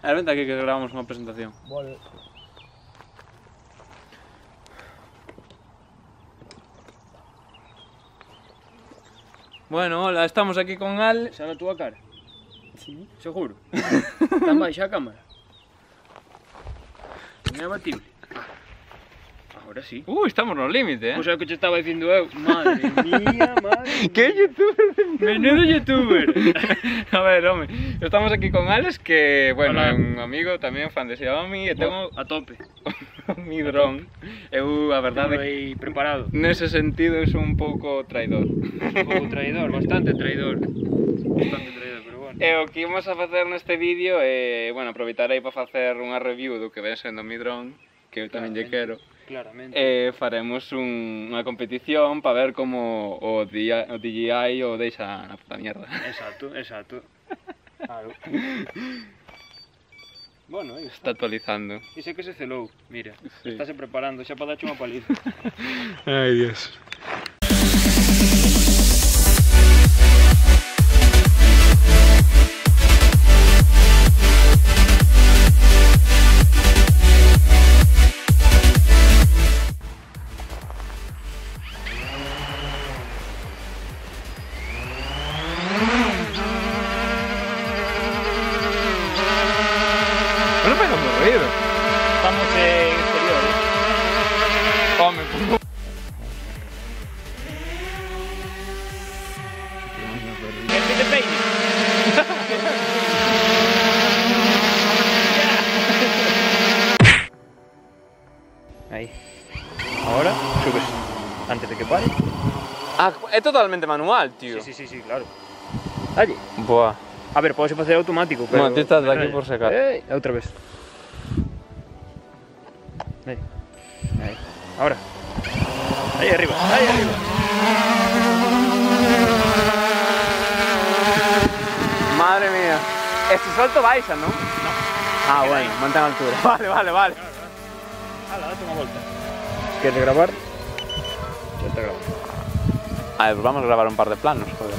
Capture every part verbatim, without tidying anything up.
A ver, vente aquí que grabamos unha presentación. Vale. Bueno, hola, estamos aquí con Al. Xa na túa cara? Sí. Seguro? Tan baixa a cámara? Non é abatible? Ahora sí. Uh, estamos no límite, eh? Pois é o que te estaba dicindo eu. Madre mía, madre mía. Que youtuber? Menudo youtuber. A ver, home, estamos aquí con Alex, que, bueno, Hola. é un amigo tamén, fan de Xiaomi, e tengo A tope. mi dron. Eu, a verdade, Aí preparado. nese sentido, é un pouco traidor. Un pouco traidor, bastante traidor. Bastante traidor, pero bueno. E o que imos a facer neste vídeo é, bueno, aproveitarei para facer unha review do que ven sendo mi dron, que eu tamén lle quero. Claramente. E faremos un, unha competición para ver como o, D J I o deixa na puta mierda. Exacto, exacto. Claro. Bueno, aí Está está. actualizando. Iso é que se celou, mira. Sí. Estáse preparando xa para darche unha paliza. Ai, Dios. Non fai tanto ruido. Estamos en exterior, eh? Home, como... Que te peine. Aí. Ahora subes antes de que pare. Ah, é totalmente manual, tío. Sí, sí, sí, sí, claro. Dalle. Boa. A ver, pode facer automático, pero... Bueno, ti estás de aquí por si acaso. Eh, outra vez. Aí. Aí. Ahora. Aí arriba, aí arriba. Madre mía. Este salto baixa, ¿no? No. Ah, bueno, mantén altura. Vale, vale, vale. Hala, date unha volta. Se queres gravar, xa está grabando. A ver, pues vamos a grabar un par de planos, joder.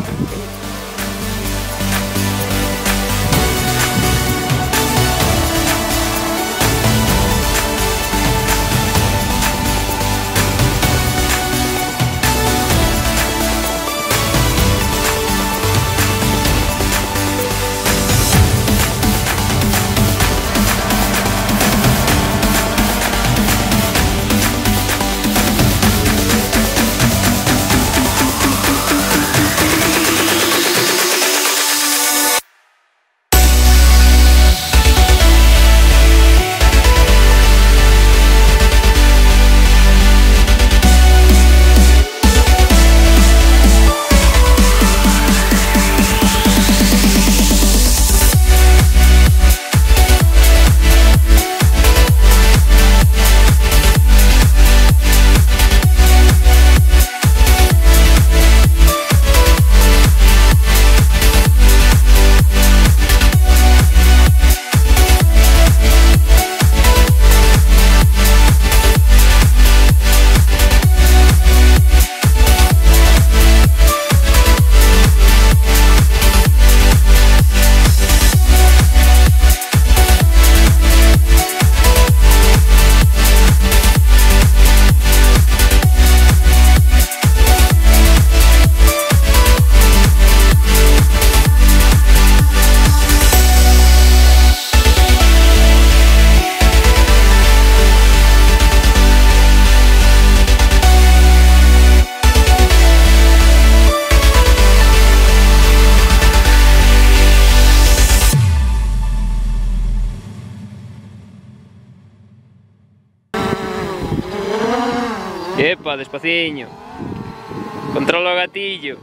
Epa, despaciño. Controla o gatillo.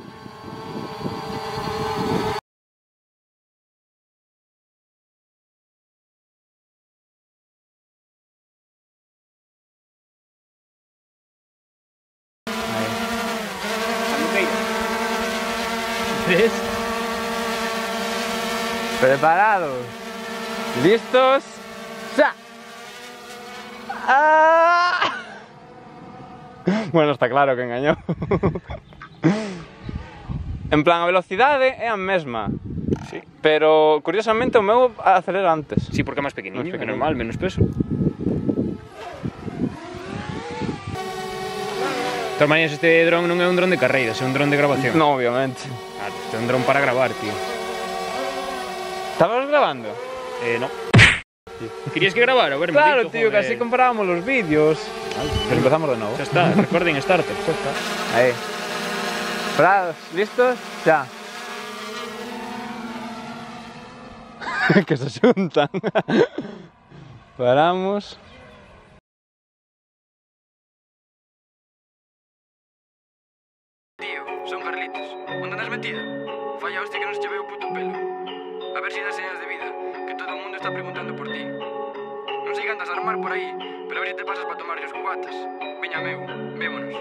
¿Ves? Preparados. Listos. ¡Ya! ¡Ah! Bueno, está claro que engañou. En plan, a velocidade é a mesma, Sí. Pero, curiosamente, o meu acelera antes. Sí, porque é máis pequeniño, Máis é pequeniño. normal, menos peso. De todas maneiras, este dron non é un dron de carreiras, é un dron de grabación. No, obviamente. Ah, este é un dron para gravar, tío. ¿Estabas grabando? Eh, no. Querías que grabara? A ver, Claro, maldito, tío, que joder. así comparábamos los vídeos. Vale, Pero empezamos de nuevo. xa está, recording starter, xa está. Ahí. ¿Preparados? ¿Listos? Ya. Que se xuntan. Paramos. Tío, son Carlitos. ¿Onde andas metido? Falla hostia que non se che ve o puto pelo. A ver si das señas de vida, que todo o mundo está preguntando por ti. Non sei que andas a armar por aí, pero a ver si te pasas para tomar os cubatas. Veña meu, vémonos.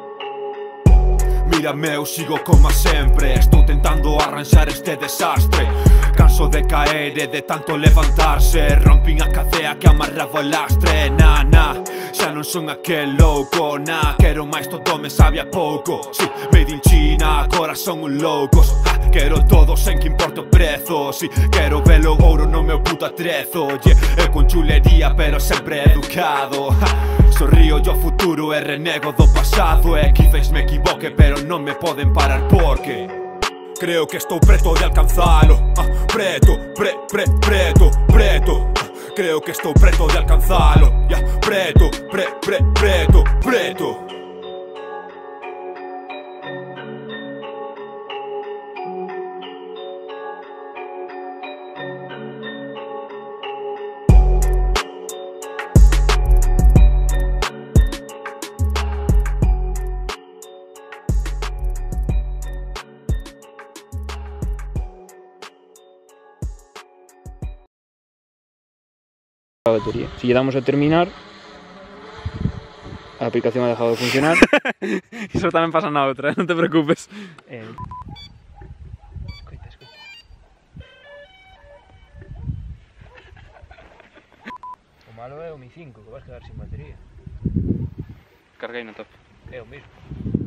Mira meu, sigo como sempre. Estou tentando arranxar este desastre. Canso de caer e de tanto levantarse. Rompín a cadea que amarraba o lastre. Na, na, xa non son aquel louco. Na, quero máis, todo me sabe a pouco. Si, made in China, agora son un loucos. Ha, quero todo sen que importe o prezo. Si, quero velo ouro no meu puto atrezo. Yeah, e con chulería pero sempre educado. Ha, sorrío yo futuro e renego do pasado. E quizás me equivoque pero non me poden parar porque creo que estou preto de alcanzalo. ah, Preto, pre, pre, preto, preto. ah, Creo que estou preto de alcanzalo. yeah, Preto, pre, pre, preto, preto. La batería. Si lle damos a terminar, a aplicación ha dejado de funcionar. Eso también pasa na outra, non te preocupes. eh... Escoita, escoita. O malo é o Mi cinco, que vas quedar sin batería. Carguei no top. É o mismo.